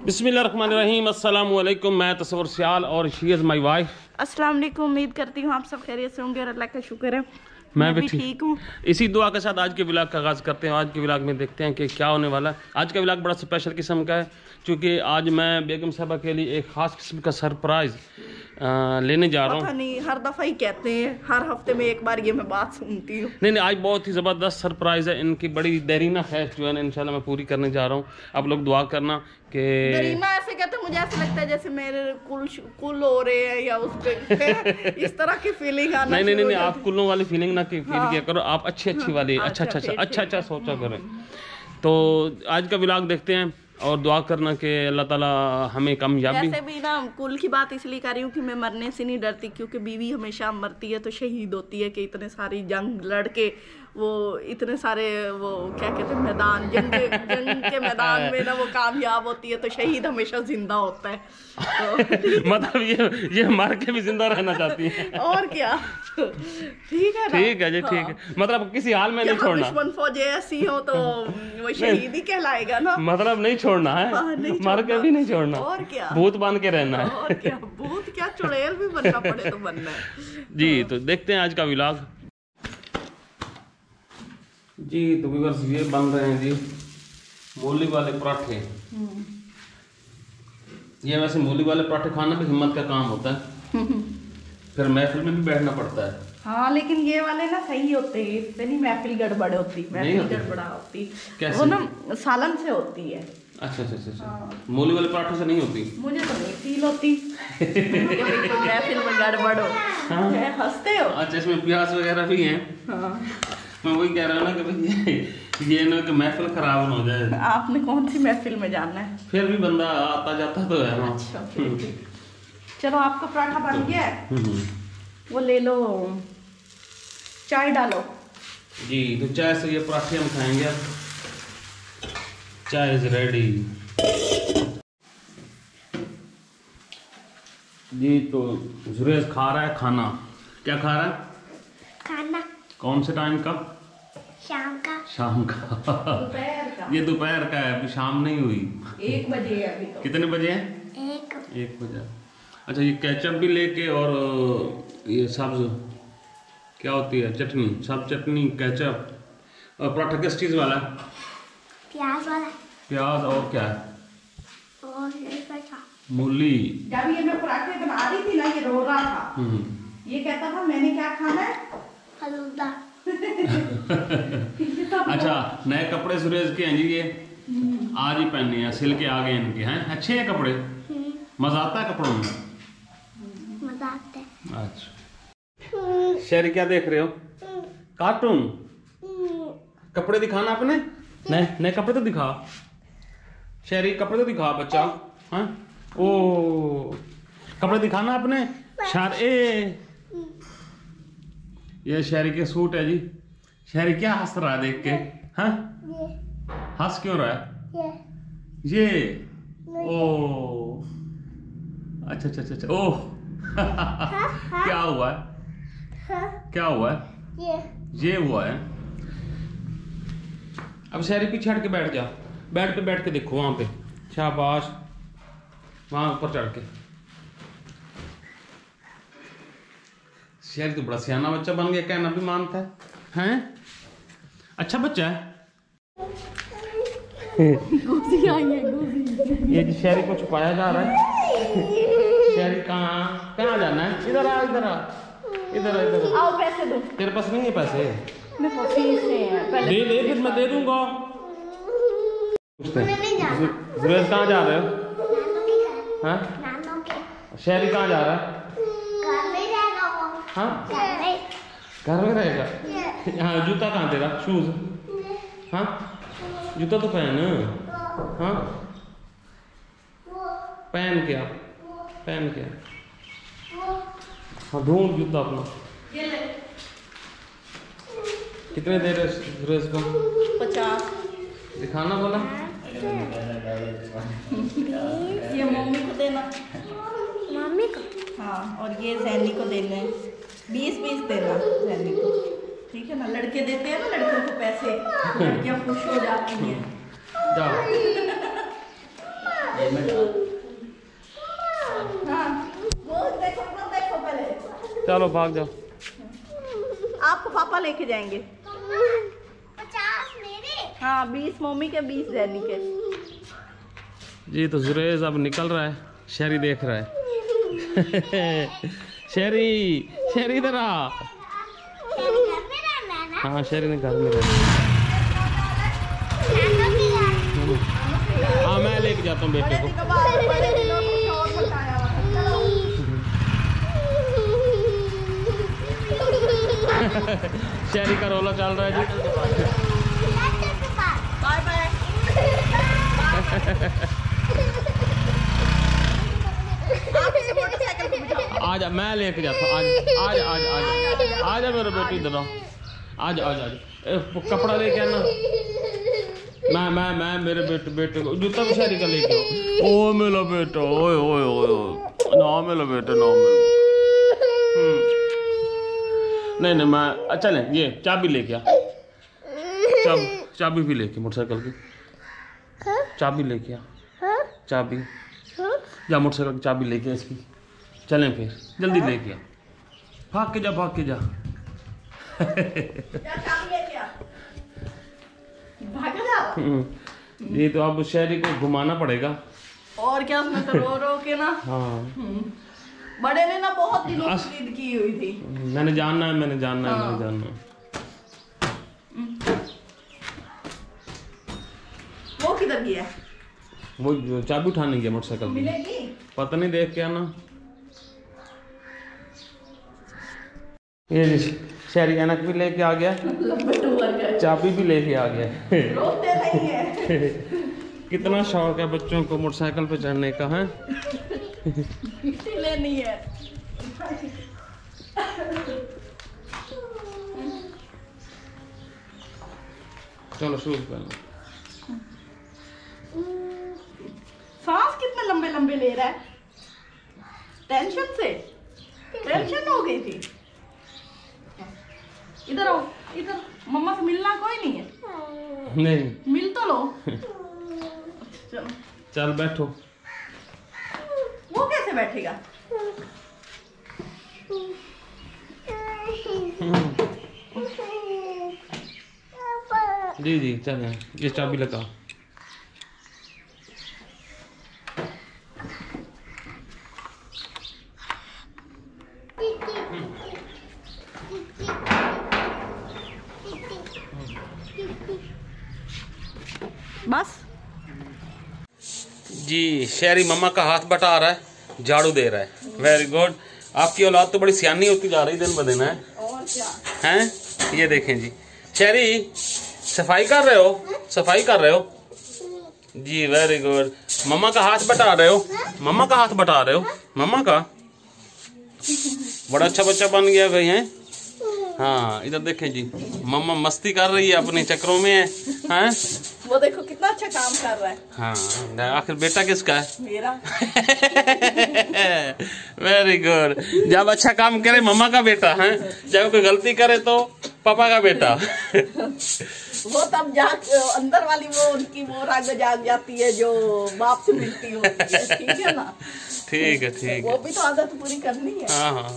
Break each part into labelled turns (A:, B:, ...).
A: बिस्मिल्लाहिर्रहमानिर्रहीम। अस्सलाम वालेकुम। मैं तस्वर सियाल और शी इज़ माई वाइफ।
B: अस्सलाम वालेकुम। उम्मीद करती हूँ आप सब खैरियत से होंगे और अल्लाह का शुक्र है
A: मैं भी ठीक हूँ। इसी दुआ के साथ आज के व्लॉग का आगाज़ करते हैं। आज के व्लॉग में देखते हैं कि क्या होने वाला है। आज का व्लॉग बड़ा स्पेशल किस्म का है, क्योंकि आज मैं बेगम साहबा के लिए एक ख़ास किस्म का सरप्राइज़ लेने जा रहा हूँ।
B: पता नहीं, हर दफ़ा ही कहते हैं, हर हफ्ते में एक बार ये मैं बात सुनती हूँ।
A: नहीं, आज बहुत ही ज़बरदस्त सरप्राइज़ है। इनकी बड़ी देरीना ख्वाहिश जो है ना, इंशाल्लाह मैं पूरी करने जा रहा हूँ। आप लोग दुआ करना कि
B: देरीना ऐसे कहते हैं, मुझे ऐसा लगता है जैसे मेरे कुल हो रहे हैं या उस पे इस तरह की फीलिंग आना।
A: नहीं, आप कुल्लों वाली फीलिंग ना फील किया करो। आप अच्छी वाली अच्छा सोचा करें। तो आज का व्लॉग देखते हैं और दुआ करना कि अल्लाह ताला हमें कामयाबी।
B: वैसे भी ना कुल की बात इसलिए कर रही हूँ कि मैं मरने से नहीं डरती, क्योंकि बीवी हमेशा मरती है तो शहीद होती है कि इतने सारी जंग लड़के वो इतने सारे वो क्या कहते हैं मैदान जंग के मैदान में ना वो कामयाब होती है, तो शहीद हमेशा जिंदा होता है। तो
A: मतलब ये मर के भी जिंदा रहना चाहती है।
B: और क्या, ठीक है ना?
A: ठीक है जी, ठीक है। मतलब किसी हाल में नहीं छोड़ना।
B: दुश्मन फौज ऐसी हो तो वो शहीद ही कहलाएगा ना।
A: मतलब नहीं छोड़ना है,
B: नहीं
A: मर के भी नहीं छोड़ना।
B: और क्या,
A: भूत बन के रहना है।
B: और क्या, भूत क्या, चुड़ैल भी बनना पड़े तो बनना है
A: जी। तो देखते हैं आज का व्लॉग जी। तो व्यूअर्स, ये बन रहे हैं जी मूली वाले पराठे। ये वैसे मूली वाले पराठे खाना भी हिम्मत का काम होता है, फिर महफिल में भी बैठना पड़ता है।
B: हाँ, लेकिन ये वाले ना सही होते हैं, इससे नहीं महफिल गड़बड़ होती। महफिल गड़बड़ा होती
A: कैसे?
B: वो ना सालन से होती है।
A: अच्छा।
B: हाँ।
A: मूली वाले पराठों से नहीं होती।
B: मुझे तो नहीं फील होती महफिल में गड़बड़ हो।
A: हाँ।
B: हंसते हो।
A: अच्छा, इसमें प्याज वगैरह भी हैं।
B: हाँ।
A: मैं वही कह रहा हूँ ना कि भाई ये ना कि महफिल खराब ना हो जाए।
B: आपने कौन सी महफिल में जाना है?
A: फिर भी बंदा आता जाता तो है ना।
B: अच्छा, ठीक। चलो, आपका पराठा बन गया है, वो ले लो, चाय डालो
A: जी। तो चाय से ये पराठे हम खाएंगे अब। चाय इज रेडी जी। तो जुरेज खा रहा है खाना। क्या खा रहा है?
C: खाना।
A: कौन से टाइम का?
C: शाम का।
A: शाम का।
B: दोपहर का।
A: ये दोपहर का है, अभी शाम नहीं हुई।
B: 1 बजे है अभी तो।
A: कितने बजे हैं?
C: 1
A: बजे। अच्छा, ये केचप भी लेके और ये सब्ज क्या होती है, चटनी, सब चटनी, केचप और पराठा किस चीज़ वाला?
C: प्याज वाला।
A: प्याज और क्या है?
C: और ये बचा।
A: मूली।
B: जब ये मैं पराठे बना रही थी ना, ये रो रहा था। ये कहता था मैंने क्या खाना है?
C: फलूदा।
A: अच्छा, नए कपड़े सुरेश के हैं जी। ये आज ही पहने हैं, सिल के आ गए इनके। हैं अच्छे हैं कपड़े, मजा आता है कपड़ों में।
C: मजा आता है।
A: अच्छा, शेरी क्या देख रहे हो? कार्टून। कपड़े दिखाना अपने, नए कपड़े तो दिखा। शेरी कपड़े तो दिखा बच्चा। हाँ, ओ कपड़े दिखाना अपने। ये शेरी के सूट है जी। शेरी क्या हंस रहा है देख के? हाँ, हंस क्यों रहा है? ये ओ अच्छा ओह क्या हुआ है? क्या हुआ है? ये हुआ है। अब शेरी पीछे हट के बैठ जा। बेड पे बैठ के देखो, वहां पे। शाबाश, वहां ऊपर चढ़ के। शेरी तो बड़ा सियाना बच्चा बन गया, कहना भी मानता है। हैं? अच्छा बच्चा है। ये जी शेरी को छुपाया जा रहा है। शेरी कहाँ जाना है? इधर आ।
B: आओ, पैसे दो।
A: तेरे पास नहीं है पैसे?
B: मेरे पास पैसे हैं।
A: ले फिर मैं दे दूंगा। सुरेश कहाँ जा रहे हो? हाँ?
C: नानों के।
A: शेरी कहाँ जा रहा है?
C: घर में रहेगा वो।
A: हाँ,
C: घर में।
A: घर में रहेगा। हाँ, जूता कहाँ तेरा? शूज? हाँ, जूता तो पहन। हाँ, पहन क्या? हाँ, ढूंढ जूता अपना। कितने दे रहे सुरेश को?
B: 50
A: दिखाना बोला।
B: ये मम्मी को देना।
C: मम्मी को।
B: हाँ, और ये जैनी को देने 20 देना जैनी को। ठीक है ना, लड़के देते हैं ना लड़कियों को पैसे, लड़कियां खुश हो जाती हैं।
A: जाओ
B: हाँ, वो देखो पहले।
A: चलो भाग जाओ।
B: आपको पापा लेके जाएंगे।
C: 50 मेरे।
B: हाँ 20 मम्मी के 20 जैनी के।
A: जी तो जुरेज अब निकल रहा है, शहरी देख रहा है। शहरी इधर आ।
C: घर में रहना है ना?
A: हाँ शहरी ने घर में रहना।
C: नाना भी रहना।
A: हाँ मैं लेके जाता हूँ बेटे को।
B: बड़े दिनों को शौक मचाया हुआ था। चलो।
A: शहरी का रोला चल रहा है जी।
B: Bye bye.
A: आजा मैं लेके जाता हूँ। आजा मेरे बेटी इधर आओ। आजा कपड़ा लेके आना। मैं मेरे बेटे को जूता भी शहरी का लेके आओ। ओ मेरा बेटा, ओए ना मेरा बेटा ना मेरा। नहीं मैं चलें, ये चाबी लेके आ। चाबी भी लेके, मोटरसाइकिल की चाबी लेके आ। चाबी जा, मोटरसाइकिल की चाबी लेके इसकी। चलें फिर, जल्दी लेके आ। भाग के जा। ये तो अब शहरी को घुमाना पड़ेगा।
B: और क्या, उसमें तो रो के ना।
A: हाँ
B: बड़े ने ना बहुत दिनों से जिद की हुई थी।
A: मैंने जानना है।
B: वो किधर गया?
A: वो जो चाबी उठाने गया मोटरसाइकिल की।
B: मिलेगी?
A: पता नहीं, देख के आना। ये शहरी ऐनक भी लेके आ गया, चाबी भी लेके आ गया।
B: रोते नहीं है।
A: कितना शौक है बच्चों को मोटरसाइकिल पे चढ़ने का है।
B: लेनी है।
A: चलो शूज पहनो।
B: सांस कितने लंबे लंबे ले रहा है? टेंशन हो गई थी। इधर आओ, इधर। मम्मा से मिलना कोई नहीं है?
A: नहीं
B: मिल तो लो।
A: चल बैठो।
B: वो कैसे बैठेगा?
A: जी चलें, ये चाबी लगा।
B: बस
A: जी शहरी मम्मा का हाथ बटा रहा है, झाड़ू दे रहा है। Very good. आपकी औलाद तो बड़ी सियानी होती जा रही दिन ब दिन है।
B: और क्या
A: हैं? ये देखें जी, शहरी सफाई कर रहे हो जी। Very good. मम्मा का हाथ बटा रहे हो। मम्मा का बड़ा अच्छा बच्चा बन गया भाई है। हाँ इधर देखें जी, मम्मा मस्ती कर रही है, अपने चक्रों में है। हैं?
B: वो देखो कितना अच्छा काम कर रहा है।
A: हाँ आखिर बेटा किसका है?
B: मेरा।
A: Very good. जब अच्छा काम करे मम्मा का बेटा है, जब कोई गलती करे तो पापा का बेटा।
B: वो तब अंदर वाली वो उनकी वो राग जाग जाती है जो बाप से मिलती होती है। ठीक है ना?
A: ठीक है
B: वो भी तो आदत पूरी करनी है।
A: हाँ।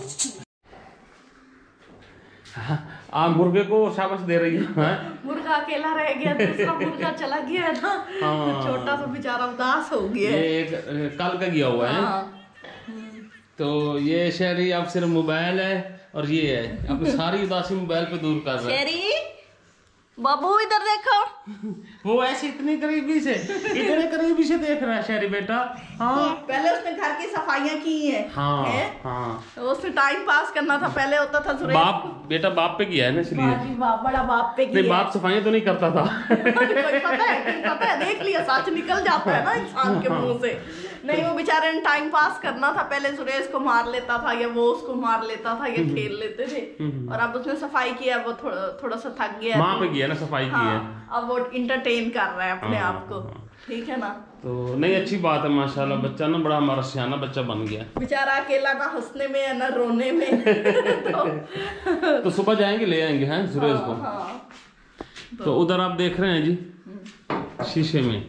A: आप मुर्गे को शाबाश दे रही है।
B: मुर्गा अकेला रह गया, दूसरा मुर्गा चला गया है ना।
A: हाँ।
B: छोटा सा बेचारा उदास हो गया है।
A: ये कल का गया हुआ है।
B: हाँ।
A: तो ये शहरी अब सिर्फ मोबाइल है और ये है, अपनी सारी उदासी मोबाइल पे दूर कर रहा है।
B: शेरी बाबू इधर देखो।
A: वो ऐसे इतने करीबी से देख रहा है शहरी बेटा। हाँ
B: पहले उसने घर की सफाइयां की है।
A: हाँ।
B: तो उसने टाइम पास करना था। पहले होता था
A: बेटा बाप पे किया है ना, इसलिए।
B: बड़ा बाप पे
A: नहीं, बाप सफाइयां तो नहीं करता था।
B: पता है देख लिया, सच निकल जाता है ना इंसान के मुंह से। नहीं, वो बेचारे ने टाइम पास करना था। पहले सुरेश को मार लेता था या वो उसको मार लेता था या खेल लेते थे। और अब उसने सफाई किया, वो थोड़ा सा थक गया।
A: माँ पे किया ना सफाई की है।
B: अब वो इंटरटेन कर रहा है अपने आप को। ठीक है ना?
A: तो नहीं, अच्छी बात है माशाल्लाह। बच्चा ना बड़ा हमारा सियाना बच्चा बन गया।
B: बेचारा अकेला ना हंसने में है ना रोने में।
A: तो सुबह जाएंगे ले आएंगे हैं सुरेश को। तो उधर आप देख रहे हैं जी शीशे में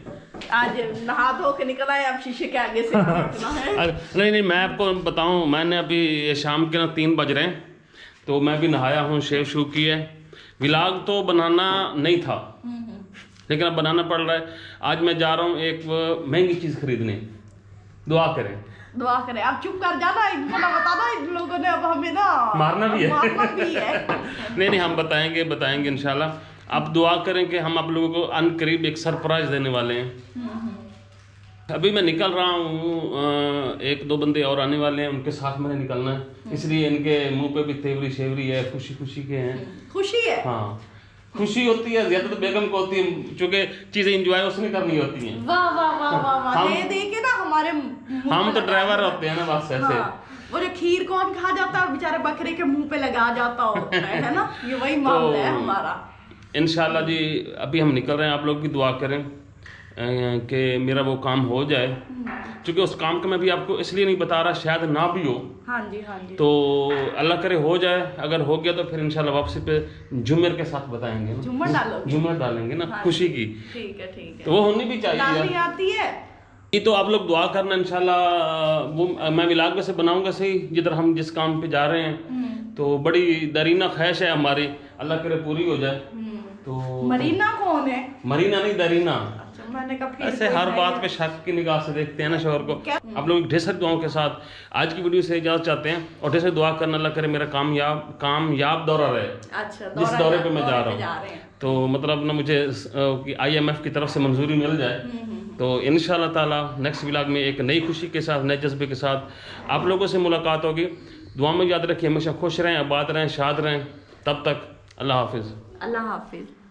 B: आज नहा धो के निकला है, अब शीशे के आगे से निकलना है।
A: नहीं मैं आपको बताऊं, मैंने अभी शाम के ना 3 बज रहे हैं, तो मैं भी नहाया हूँ, शेव शू की है। व्लॉग तो बनाना नहीं था, लेकिन अब बनाना पड़ रहा है। आज मैं जा रहा हूँ एक महंगी चीज़ खरीदने, दुआ करें।
B: दुआ करें। आप चुप कर जाना, इनको ना बताना, इन लोगों ने अब हमें ना
A: मारना भी है। नहीं हम बताएंगे इंशाल्लाह। आप दुआ करें कि हम आप लोगों को अनकरीब एक सरप्राइज देने वाले हैं। अभी मैं निकल रहा हूँ, 1-2 बंदे और आने वाले हैं, उनके साथ मैंने निकलना है, इसलिए इनके मुंह पे भी तेवरी शेवरी है, खुशी के हैं। खुशी है, हाँ खुशी होती है, ज्यादा तो बेगम को होती है, क्योंकि चीजें एंजॉय उसने करनी होती हैं।
B: वाह वाह वाह वाह वाह, ये देखे ना हमारे
A: हम तो ड्राइवर होते हैं ना, बस ऐसे।
B: वो जो खीर कौन खा जाता है, बेचारे बकरे के मुंह पे लगा जाता होता है ना, ये वही मामला है हमारा।
A: इंशाल्लाह जी अभी हम निकल रहे हैं, आप लोग भी दुआ करें कि मेरा वो काम हो जाए, क्योंकि उस काम का मैं भी आपको इसलिए नहीं बता रहा, शायद ना भी हो।
B: हाँ जी।
A: तो अल्लाह करे हो जाए, अगर हो गया तो फिर इंशाल्लाह वापसी पे झूमर के साथ बताएंगे ना, झूमर डालेंगे ना, हाँ, खुशी की। ठीक है तो वो होनी भी चाहिए,
B: आती है।
A: ये तो आप लोग दुआ करना इंशाल्लाह। वो मैं व्लॉग में से बनाऊंगा सही, जिधर हम जिस काम पे जा रहे हैं, तो बड़ी दरीना ख्वाहिश है हमारी, अल्लाह करे पूरी हो जाए। तो मरीना कौन है? मरीना नहीं, दरीना। मैंने कहा ऐसे हर बात पे शक की निगाह से देखते हैं ना शोहर को। आप लोग ढेर सारी दुआओं के साथ आज की वीडियो से इजाजत चाहते हैं, और ढेर सारी दुआ करना, अल्लाह करे मेरा कामयाब दौरा रहे। अच्छा, जिस दौरे पे मैं जा रहा हूँ, तो मतलब ना मुझे IMF की तरफ से मंजूरी मिल जाए, तो इंशाल्लाह ताला नेक्स्ट व्लॉग में एक नई खुशी के साथ, नए जज्बे के साथ आप लोगों से मुलाकात होगी। दुआ में याद रखिए, हमेशा खुश रहें, आबाद रहें, शाद रहें। तब तक अल्लाह हाफिज़।